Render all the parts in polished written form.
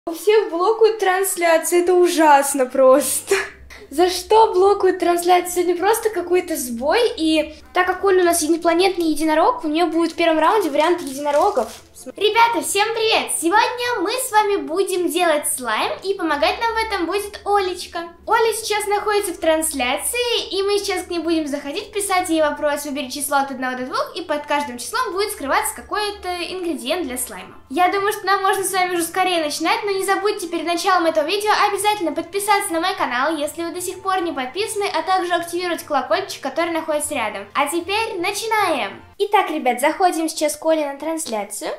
У всех блокают трансляции, это ужасно просто. За что блокают трансляцию? Сегодня просто какой-то сбой, и так как Оля у нас инопланетный единорог, у нее будет в первом раунде вариант единорогов. Ребята, всем привет! Сегодня мы с вами будем делать слайм, и помогать нам в этом будет Олечка. Оля сейчас находится в трансляции, и мы сейчас к ней будем заходить, писать ей вопрос, выбери число от 1 до 2, и под каждым числом будет скрываться какой-то ингредиент для слайма. Я думаю, что нам можно с вами уже скорее начинать, но не забудьте перед началом этого видео обязательно подписаться на мой канал, если вы до сих пор не подписаны, а также активировать колокольчик, который находится рядом. А теперь начинаем! Итак, ребят, заходим сейчас к Оле на трансляцию.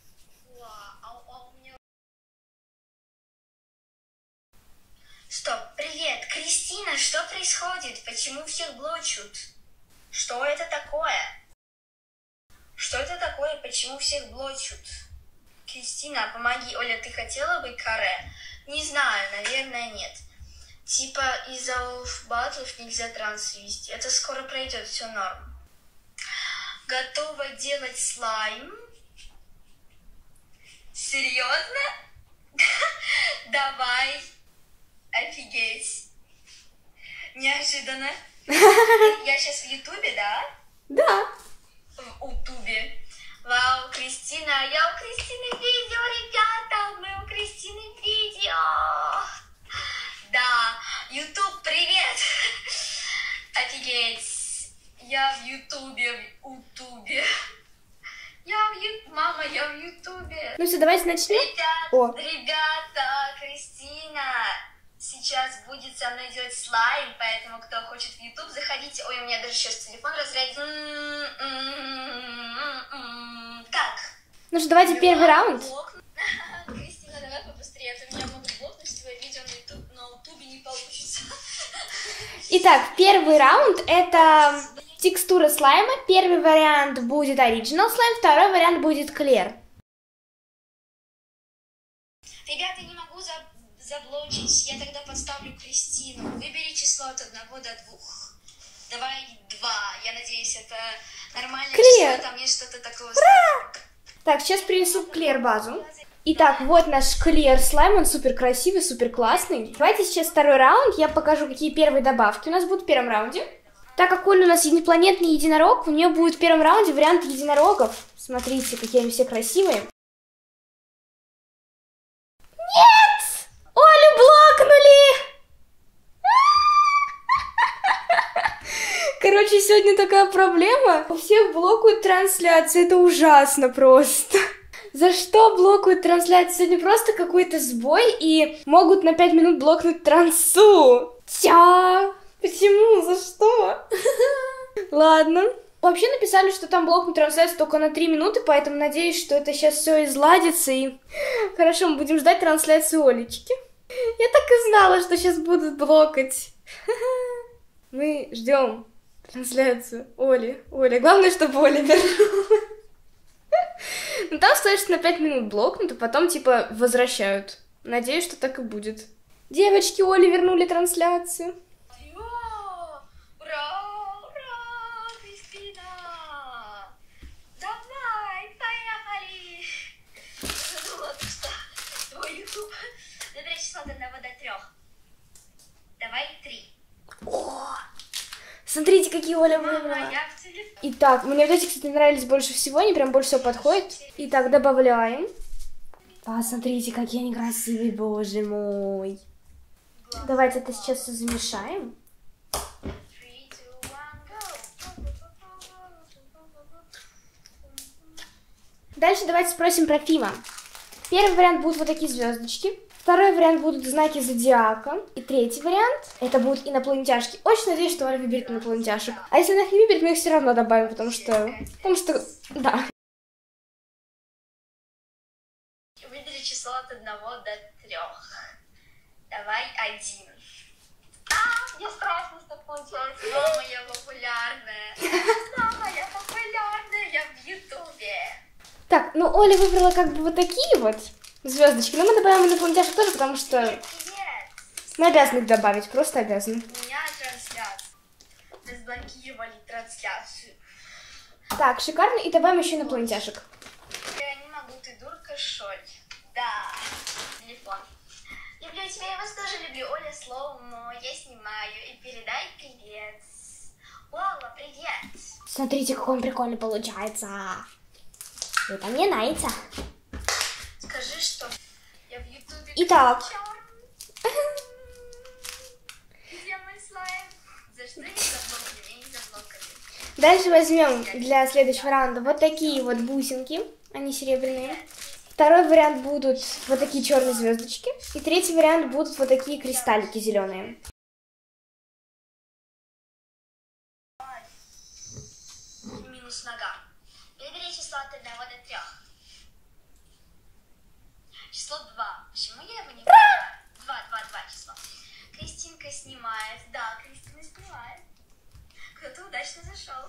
Стоп, привет, Кристина, что происходит? Почему всех блочут? Что это такое? Что это такое? Почему всех блочут? Кристина, помоги. Оля, ты хотела бы каре? Не знаю, наверное, нет. Типа из-за батлов нельзя транс вести. Это скоро пройдет, все норм. Готова делать слайм? Серьезно? Давай. Офигеть. Неожиданно. Я сейчас в Ютубе, да? Да. В Утубе. Вау, Кристина, я у Кристины видео, ребята, мы у Кристины видео. Да, Ютуб, привет. Офигеть. Я в Ютубе, в Утубе. Мама, я в Ютубе. Ну все, давайте начнем. Ребята, Кристина. Сейчас будет со мной делать слайм, поэтому кто хочет в YouTube, заходите. Ой, у меня даже сейчас телефон разрядится. Так. Ну что, давайте первый раунд. Кристина, давай побыстрее, а то меня могут блокнуть твое видео на YouTube не получится. Итак, первый раунд это текстура слайма. Первый вариант будет Original слайм, второй вариант будет Clear. Ребята, не могу заблочить. Я тогда подставлю Кристину. Выбери число от 1 до 2. Давай 2. Я надеюсь, это нормальное число. Там есть что-то такое. Так, сейчас принесу Clear базу. Итак, вот наш Clear слайм. Он супер красивый, супер классный. Давайте сейчас второй раунд. Я покажу, какие первые добавки у нас будут в первом раунде. Так как Оля у нас инопланетный единорог, у нее будет в первом раунде вариант единорогов. Смотрите, какие они все красивые. Нет! Олю блокнули! Короче, сегодня такая проблема. У всех блокают трансляции, это ужасно просто. За что блокают трансляции? Сегодня просто какой-то сбой, и могут на 5 минут блокнуть трансу. Почему? За что? Ладно. Вообще написали, что там блокнут трансляцию только на 3 минуты, поэтому надеюсь, что это сейчас все изладится, и хорошо, мы будем ждать трансляцию Олечки. Я так и знала, что сейчас будут блокать. Мы ждем трансляцию Оли. Главное, чтобы Оля вернулась. Ну там стоит, что на 5 минут блокнут, а потом типа возвращают. Надеюсь, что так и будет. Девочки, Оли вернули трансляцию. Выбери число от 1 до 3. Давай 3. О, смотрите, какие Оля выбрала. Итак, мне вот эти, кстати, нравились больше всего, они прям больше всего подходят. Итак, добавляем. Посмотрите, какие они красивые, боже мой. Давайте это сейчас все замешаем. Дальше давайте спросим про Фима. Первый вариант будут вот такие звездочки. Второй вариант будут знаки зодиака. И третий вариант это будут инопланетяшки. Очень надеюсь, что Оля выберет инопланетяшек. А если она их не выберет, мы их все равно добавим, потому что, да. Выбери число от 1 до 3. Давай 1. Мне страшно, что получается. Мама, я популярная. Мама, я популярная. Я в Ютубе. Так, ну Оля выбрала как бы вот такие вот звездочки. Но мы добавим инопланетяшек тоже, потому что мы обязаны их добавить, просто обязаны. У меня трансляция. Разблокировали трансляцию. Так, шикарно. И добавим еще инопланетяшек. Я не могу, ты дурка, шоль. Да. телефон. Люблю тебя, я вас тоже люблю. Оля Слоумо, я снимаю. И передай привет. Лола, привет. Смотрите, какой он прикольный получается. Это мне нравится. Скажи, что я в Ютубе. Итак. Где мой слайм? За что не заблокали? Меня не заблокали. Дальше возьмем для следующего раунда вот такие вот бусинки. Они серебряные. Второй вариант будут вот такие черные звездочки. И третий вариант будут вот такие кристаллики зеленые. Минус нога. Выбери число от 1 до 3. Число 2. Почему я его не выбираю? 2 число. Кристинка снимает. Да, Кристина снимает. Кто-то удачно зашел.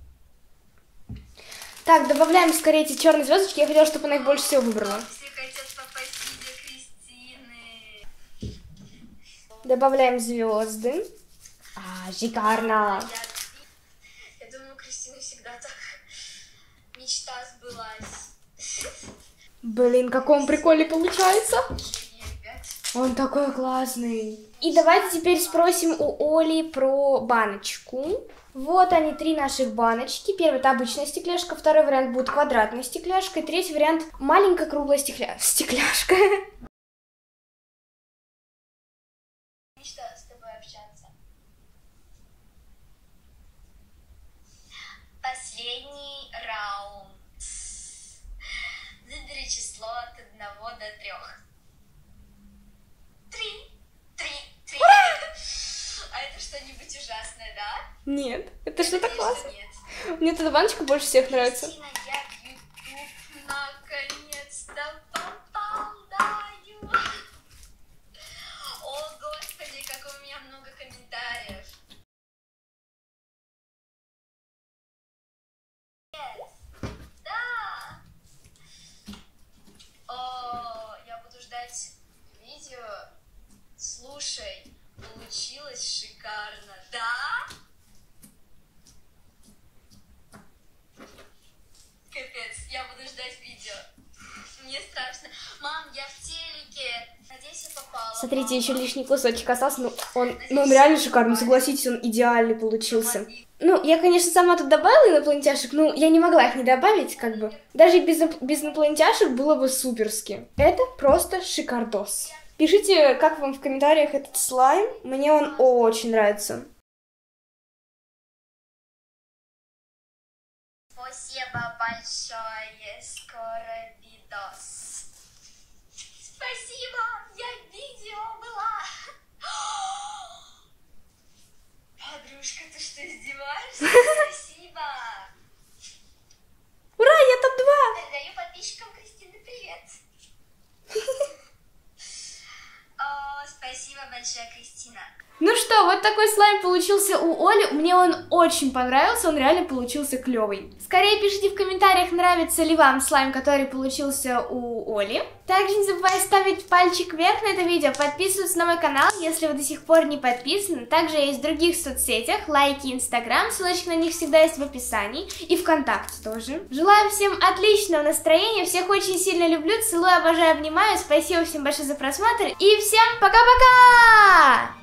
Так, добавляем скорее эти черные звездочки. Я хотела, чтобы она их больше всего выбрала. Все хотят попасть в видео Кристины. Добавляем звезды. Шикарно. Я думаю, Кристина всегда так. Мечта сбылась. Блин, какой он прикольный получается. Он такой классный. И давайте теперь спросим у Оли про баночку. Вот они, 3 наших баночки. Первый — это обычная стекляшка, второй вариант будет квадратная стекляшка, и третий вариант маленькая круглая стекляшка. Мечта с тобой общаться. Последний раунд. Выбери число от 1 до 3. 3. А это что-нибудь ужасное, да? Нет, это что-то Надеюсь, классно. что нет. Мне эта баночка больше всех нравится. Кристина, я в YouTube наконец-то попадаю. О, Господи, как у меня много комментариев. Yes. Да. О, я буду ждать видео. Слушай, получилось шикарно, да? Капец, я буду ждать видео. Мне страшно. Мам, я в телеке. Надеюсь, я попала. Смотрите, еще лишний кусочек остался, но он реально шикарный, согласитесь, он идеальный получился. Ну, я, конечно, сама тут добавила инопланетяшек, но я не могла их не добавить, как бы. Даже без инопланетяшек было бы суперски. Это просто шикардос. Пишите, как вам в комментариях этот слайм, мне он очень нравится. Спасибо большое, скоро видос. Спасибо, я в видео была. Подружка, ты что, издеваешься? Спасибо. Ура, я топ-2! Передаю подписчикам Кристины привет. О, спасибо большое, Кристина. Ну что, вот такой слайм получился у Оли. Мне он очень понравился, он реально получился клевый. Скорее пишите в комментариях, нравится ли вам слайм, который получился у Оли. Также не забывайте ставить пальчик вверх на это видео, подписываться на мой канал, если вы до сих пор не подписаны. Также я есть в других соцсетях, лайки, инстаграм, ссылочки на них всегда есть в описании. И ВКонтакте тоже. Желаю всем отличного настроения, всех очень сильно люблю, целую, обожаю, обнимаю. Спасибо всем большое за просмотр и всем пока-пока!